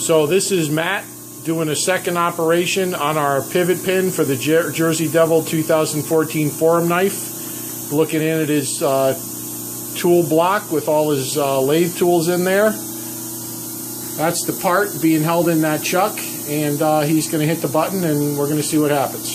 So this is Matt doing a second operation on our pivot pin for the Jersey Devil 2014 Forum knife. Looking in at his tool block with all his lathe tools in there. That's the part being held in that chuck, and he's going to hit the button and we're going to see what happens.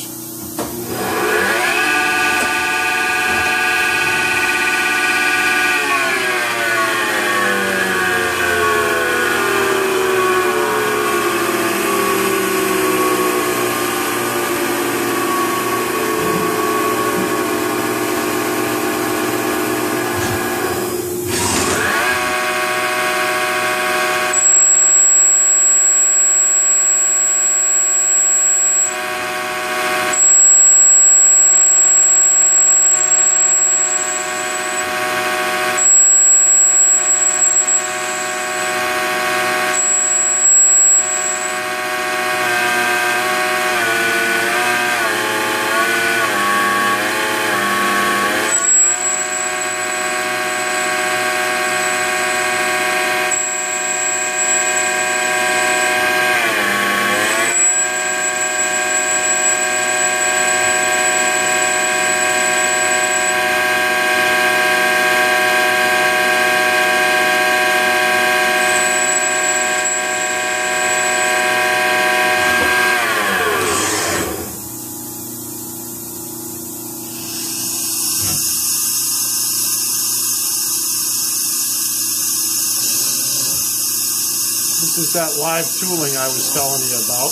This is that live tooling I was telling you about.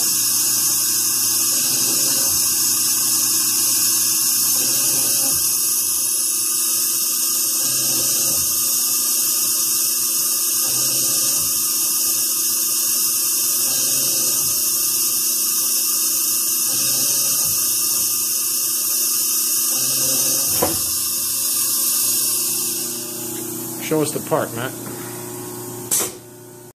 Show us the part, Matt.